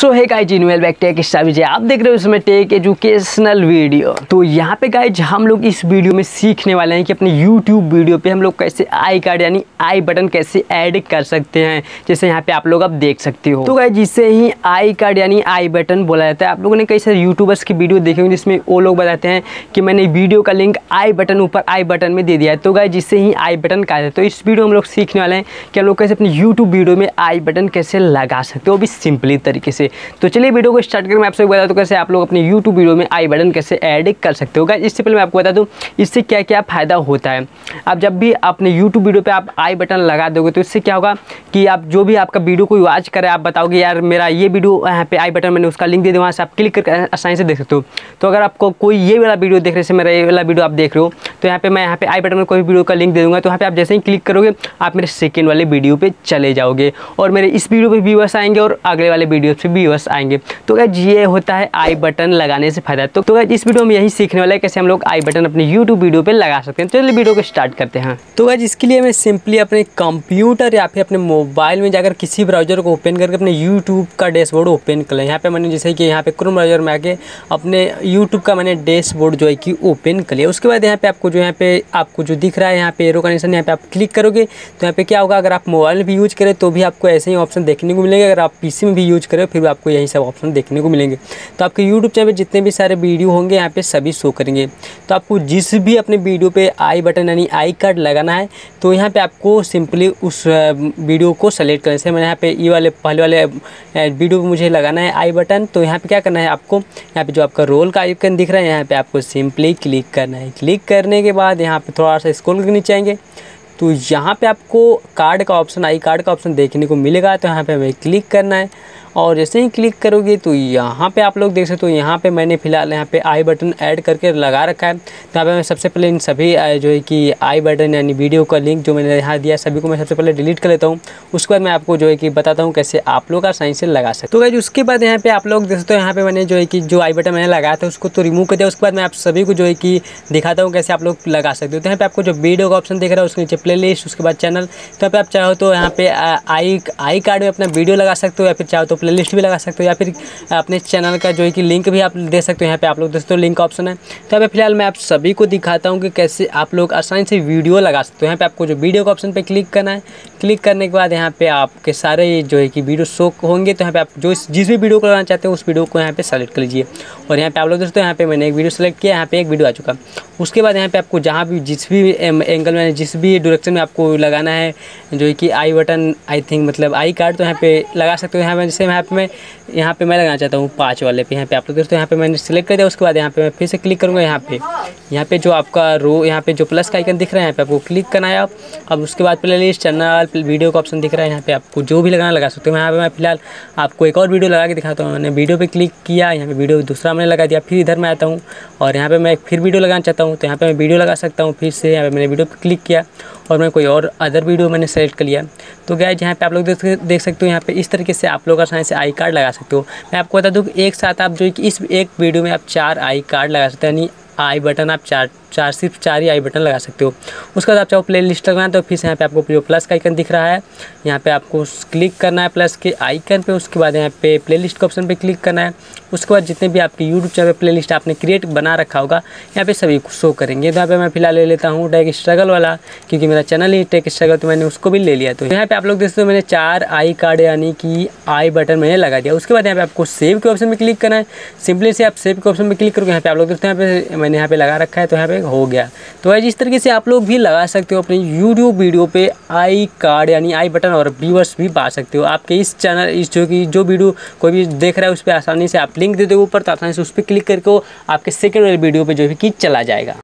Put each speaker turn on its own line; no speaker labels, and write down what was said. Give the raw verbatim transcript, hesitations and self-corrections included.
सो hi guys इनवेल back tech style, आप देख रहे हो इसमें टेक एजुकेशनल वीडियो। तो यहाँ पे गाइज हम लोग इस वीडियो में सीखने वाले हैं कि अपने यूट्यूब वीडियो पे हम लोग कैसे आई कार्ड यानी आई बटन कैसे ऐड कर सकते हैं। जैसे यहाँ पे आप लोग अब देख सकते हो। तो गाइज जिससे ही आई कार्ड यानी आई बटन बोला जाता है। आप लोगों ने कई सारे यूट्यूबर्स की वीडियो देखे होंगे जिसमें वो लोग बताते हैं कि मैंने वीडियो का लिंक आई बटन ऊपर आई बटन में दे दिया है। तो गाइज जिससे ही आई बटन का है। तो इस वीडियो हम लोग सीखने वाले हैं कि हम लोग कैसे अपने यूट्यूब वीडियो में आई बटन कैसे लगा सकते हो, वो भी सिंपली तरीके से। तो चलिए वीडियो को स्टार्ट करके मैं आपसे बता दूं कैसे आप लोग अपने YouTube वीडियो में आई बटन कैसे ऐड कर सकते हो। गाइस इससे पहले मैं आपको बता दूं इससे क्या क्या फ़ायदा होता है। आप जब भी अपने YouTube वीडियो पे आप आई बटन लगा दोगे तो इससे क्या होगा कि आप जो भी आपका वीडियो कोई वॉच करे, आप बताओगे यार मेरा ये वीडियो यहाँ पे आई बटन मैंने उसका लिंक दे दिया, वहाँ से आप क्लिक करके आसानी से देख सकते हो। तो अगर आपको कोई ये वाला वीडियो देख रहे से मेरा ये वाला वीडियो आप देख रहे हो तो यहाँ पे मैं यहाँ पे आई बटन में कोई वीडियो का लिंक दे दूँगा। तो यहाँ पे आप जैसे ही क्लिक करोगे आप मेरे सेकेंड वाले वीडियो पर चले जाओगे और मेरे इस वीडियो पर व्यूअर्स आएंगे और अगले वाले वीडियो पर व्यूअर्स आएंगे। तो गाइस ये होता है आई बटन लगाने से फायदा। तो, तो गाइस इस वीडियो में यही सीखने वाला है कैसे हम लोग आई बटन अपने YouTube वीडियो पे लगा सकते हैं। तो चलिए वीडियो को स्टार्ट करते हैं। तो गाइस इसके लिए मैं सिंपली अपने कंप्यूटर या फिर अपने मोबाइल में जाकर किसी ब्राउजर को ओपन करके अपने YouTube का डैशबोर्ड ओपन कर लें। यहाँ पे मैंने जैसे कि यहाँ पे क्रोम ब्राउजर में आके अपने YouTube का मैंने डैशबोर्ड जो है कि ओपन कर लिया। उसके बाद यहाँ पे आपको जो यहाँ पे आपको जो दिख रहा है यहाँ पे एरो का निशान, यहाँ पे आप क्लिक करोगे तो यहाँ पे क्या होगा, अगर आप मोबाइल में भी यूज करें तो भी आपको ऐसे ही ऑप्शन देखने को मिलेंगे। अगर आप पीसी में भी यूज करें फिर भी आपको यही सब ऑप्शन देखने को मिलेंगे। तो आपके यूट्यूब चैनल पे जितने भी सारे वीडियो होंगे यहाँ पे सभी शो करेंगे। तो आपको जिस भी अपने वीडियो पे आई बटन यानी आई कार्ड लगाना है तो यहाँ पे आपको सिंपली उस वीडियो को सेलेक्ट करने से मैंने यहाँ पे ये वाले पहले वाले वीडियो पे मुझे लगाना है आई बटन। तो यहाँ पे क्या करना है, आपको यहाँ पे जो आपका रोल का आइकन दिख रहा है यहाँ पे आपको सिंपली क्लिक करना है। क्लिक करने के बाद यहाँ पे थोड़ा सा स्क्रॉल करके नीचे आएंगे तो यहाँ पे आपको कार्ड का ऑप्शन आई कार्ड का ऑप्शन देखने को मिलेगा। तो यहाँ पे हमें क्लिक करना है और जैसे ही क्लिक करोगे तो यहाँ पे आप लोग देख सकते हो यहाँ पे मैंने फ़िलहाल यहाँ पे आई बटन ऐड करके लगा रखा है। तो यहाँ पे मैं सबसे पहले इन सभी जो है कि आई बटन यानी वीडियो का लिंक जो मैंने यहाँ दिया सभी को मैं सबसे पहले डिलीट कर लेता हूँ। उसके बाद मैं आपको जो है कि बताता हूँ कैसे आप लोग आसानी से लगा सकते हो। तो गाइस उसके बाद यहाँ पे आप लोग देख सकते हो यहाँ पे मैंने जो है कि जो आई बटन मैंने लगाया था उसको तो रिमूव कर दिया। उसके बाद मैं आप सभी को जो है कि दिखाता हूँ कैसे आप लोग लगा सकते हो। तो यहाँ पे आपको जो वीडियो का ऑप्शन दिख रहा है उसके नीचे प्ले लिस्ट, उसके बाद चैनल। तो यहाँ पे आप चाहो तो यहाँ पे आई आई कार्ड में अपना वीडियो लगा सकते हो या फिर चाहो तो प्ले लिस्ट भी लगा सकते हो या फिर अपने चैनल का जो है कि लिंक भी आप दे सकते हो। यहाँ पे आप लोग दोस्तों लिंक का ऑप्शन है। तो यहाँ पे फिलहाल मैं आप सभी को दिखाता हूँ कि कैसे आप लोग आसानी से वीडियो लगा सकते हो। यहाँ पे आपको जो वीडियो का ऑप्शन पे क्लिक करना है। क्लिक करने के बाद यहाँ पे आपके सारे जो है कि वीडियो शो होंगे। तो यहाँ पे आप जो जिस भी वीडियो को लगाना चाहते हो उस वीडियो को यहाँ पे सेलेक्ट कर लीजिए। और यहाँ पे आप लोग दोस्तों यहाँ पे मैंने एक वीडियो सेलेक्ट किया, यहाँ पे एक वीडियो आ चुका। उसके बाद यहाँ पे आपको जहाँ भी जिस भी एंगल में जिस भी डायरेक्शन में आपको लगाना है जो है कि आई बटन आई थिंक मतलब आई कार्ड तो यहाँ पे लगा सकते हो। यहाँ पे जैसे यहाँ पे मैं यहाँ पे मैं लगाना चाहता हूँ पाँच वाले पे। यहाँ पे आप लोग दोस्तों यहाँ पे मैंने सेलेक्ट कर दिया। उसके बाद यहाँ पे मैं फिर से क्लिक करूँगा। यहाँ पे यहाँ पे जो आपका रो यहाँ पे जो प्लस का आइकन दिख रहा है यहाँ पे आपको क्लिक करना है। अब उसके बाद प्ले लिस्ट, चैनल, वीडियो का ऑप्शन दिख रहा है। यहाँ पे आपको जो भी लगाना लगा सकते हो। यहाँ पे मैं फिलहाल आपको एक और वीडियो लगा के दिखाता हूँ। मैंने वीडियो पे क्लिक किया, यहाँ पे वीडियो दूसरा मैंने लगा दिया। फिर इधर मैं आता हूँ और यहाँ पे मैं फिर वीडियो लगाना चाहता हूँ तो यहाँ पे मैं वीडियो लगा सकता हूँ। फिर से यहाँ पे मैंने वीडियो पे क्लिक किया और मैं कोई और अदर वीडियो मैंने सेलेक्ट कर लिया। तो गाइस यहाँ पे आप लोग देख सकते हो यहाँ पे इस तरीके से आप लोग आसानी से आई कार्ड लगा सकते हो। मैं आपको बता दूँ कि एक साथ आप जो कि इस एक वीडियो में आप चार आई कार्ड लगा सकते हो यानी आई बटन आप चार चार सिर्फ चार ही आई बटन लगा सकते हो। उसके बाद आप चाहो प्ले लिस्ट लगाना तो फिर से यहाँ पे आपको जो प्लस का आइकन दिख रहा है यहाँ पे आपको क्लिक करना है प्लस के आइकन पे। उसके बाद यहाँ पे प्ले लिस्ट के ऑप्शन पे क्लिक करना है। उसके बाद जितने भी आपके यूट्यूब चैनल पे प्ले लिस्ट आपने क्रिएट बना रखा होगा यहाँ पे सभी शो करेंगे। तो यहाँ पे मैं फिलहाल ले लेता हूँ टेक स्ट्रगल वाला क्योंकि मेरा चैनल ही टेक स्ट्रगल तो मैंने उसको भी ले लिया। तो यहाँ पे आप लोग देखते हो मैंने चार आई कार्ड यानी कि आई बटन मैंने लगा दिया। उसके बाद यहाँ पे आपको सेव के ऑप्शन में क्लिक करना है। सिंपली से आप सेव के ऑप्शन में क्लिक करोगे यहाँ पे आप लोग देखते हैं यहाँ पे मैंने यहाँ पे लगा रखा है तो यहाँ पे हो गया। तो गाइस इस तरीके से आप लोग भी लगा सकते हो अपने यूट्यूब वीडियो पे आई कार्ड यानी आई बटन और व्यूअर्स भी पा सकते हो। आपके इस चैनल इस जो कि जो वीडियो कोई भी देख रहा है उस पर आसानी से आप लिंक दे दो ऊपर तो आसानी से उस पर क्लिक करके आपके सेकंड वाले वीडियो पे जो भी कि चला जाएगा।